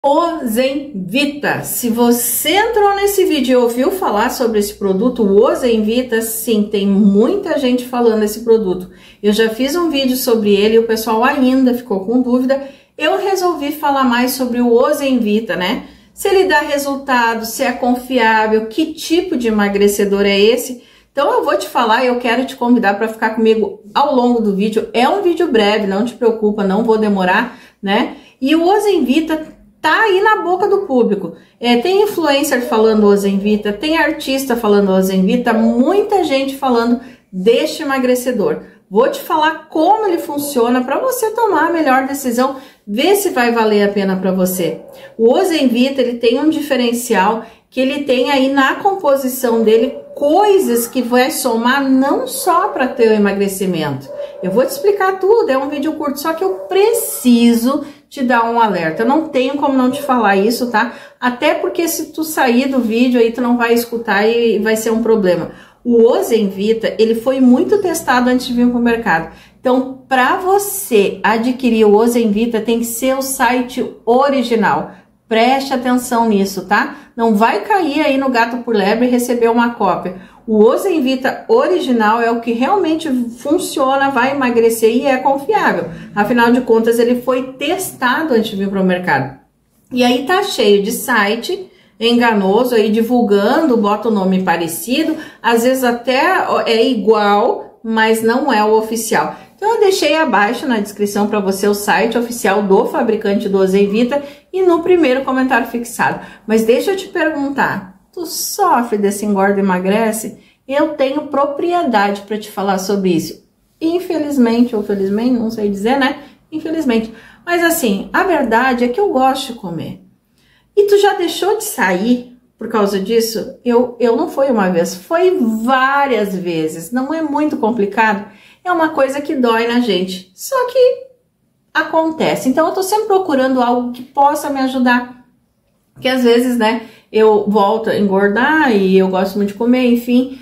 O Zenvita. Se você entrou nesse vídeo e ouviu falar sobre esse produto, o Zenvita, sim, tem muita gente falando desse produto. Eu já fiz um vídeo sobre ele e o pessoal ainda ficou com dúvida. Eu resolvi falar mais sobre o Zenvita, né? Se ele dá resultado, se é confiável, que tipo de emagrecedor é esse. Então eu vou te falar e eu quero te convidar para ficar comigo ao longo do vídeo. É um vídeo breve, não te preocupa, não vou demorar, né? E o Zenvita tá aí na boca do público. Tem influencer falando o Zenvita, tem artista falando o Zenvita, muita gente falando deste emagrecedor. Vou te falar como ele funciona para você tomar a melhor decisão, ver se vai valer a pena para você. O Zenvita, ele tem um diferencial que ele tem aí na composição dele coisas que vai somar não só para ter o emagrecimento. Eu vou te explicar tudo, é um vídeo curto, só que eu preciso te dar um alerta. Eu não tenho como não te falar isso, tá? Até porque se tu sair do vídeo aí, tu não vai escutar e vai ser um problema. O Zenvita, ele foi muito testado antes de vir pro mercado. Então, para você adquirir o Zenvita, tem que ser o site original. Preste atenção nisso, tá? Não vai cair aí no gato por lebre e receber uma cópia. O Zenvita original é o que realmente funciona, vai emagrecer e é confiável. Afinal de contas, ele foi testado antes de vir para o mercado. E aí tá cheio de site enganoso aí divulgando, bota o nome parecido, às vezes até é igual, mas não é o oficial. Então eu deixei abaixo na descrição para você o site oficial do fabricante do Zenvita e no primeiro comentário fixado. Mas deixa eu te perguntar, tu sofre desse engorda e emagrece? Eu tenho propriedade para te falar sobre isso. Infelizmente ou felizmente, não sei dizer, né? Infelizmente. Mas assim, a verdade é que eu gosto de comer. E tu já deixou de sair por causa disso? Eu não foi uma vez, foi várias vezes. Não é muito complicado. É uma coisa que dói na gente. Só que acontece. Então eu tô sempre procurando algo que possa me ajudar. Porque às vezes, né, eu volto a engordar e eu gosto muito de comer, enfim.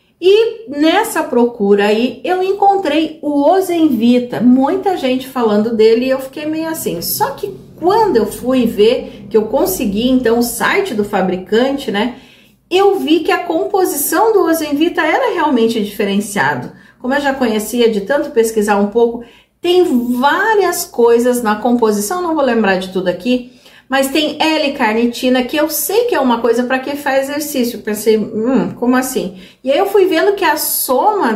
E nessa procura aí, eu encontrei o Zenvita, muita gente falando dele e eu fiquei meio assim. Só que quando eu fui ver, que eu consegui então o site do fabricante, né, eu vi que a composição do Zenvita era realmente diferenciado. Como eu já conhecia de tanto pesquisar um pouco, tem várias coisas na composição, não vou lembrar de tudo aqui, mas tem L-carnitina, que eu sei que é uma coisa para quem faz exercício. Pensei, como assim? E aí eu fui vendo que a soma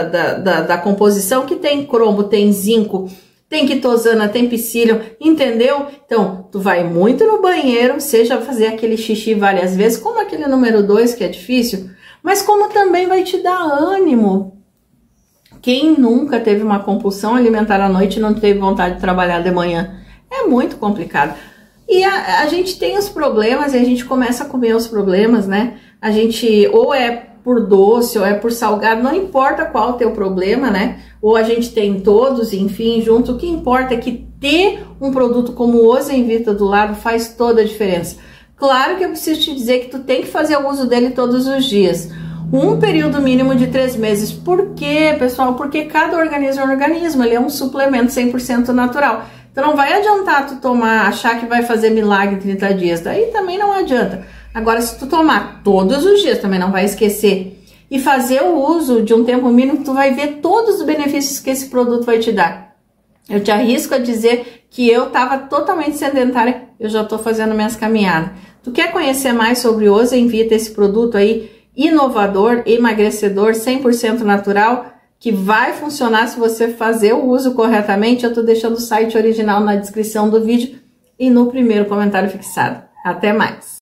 da composição, que tem cromo, tem zinco, tem quitosana, tem psyllium, entendeu? Então, tu vai muito no banheiro, seja fazer aquele xixi várias vezes, como aquele número 2, que é difícil, mas como também vai te dar ânimo. Quem nunca teve uma compulsão alimentar à noite e não teve vontade de trabalhar de manhã? É muito complicado. E a gente tem os problemas e a gente começa a comer os problemas, né? A gente ou é por doce ou é por salgado, não importa qual o teu problema, né? Ou a gente tem todos, enfim, junto. O que importa é que ter um produto como o Zenvita do lado faz toda a diferença. Claro que eu preciso te dizer que tu tem que fazer o uso dele todos os dias. Um período mínimo de 3 meses. Por quê, pessoal? Porque cada organismo é um organismo, ele é um suplemento 100% natural. Então não vai adiantar tu tomar, achar que vai fazer milagre em 30 dias, daí também não adianta. Agora, se tu tomar todos os dias, também não vai esquecer. E fazer o uso de um tempo mínimo, tu vai ver todos os benefícios que esse produto vai te dar. Eu te arrisco a dizer que eu estava totalmente sedentária, eu já estou fazendo minhas caminhadas. Tu quer conhecer mais sobre o Zenvita, esse produto aí, inovador, emagrecedor, 100% natural, que vai funcionar se você fazer o uso corretamente? Eu tô deixando o site original na descrição do vídeo e no primeiro comentário fixado. Até mais!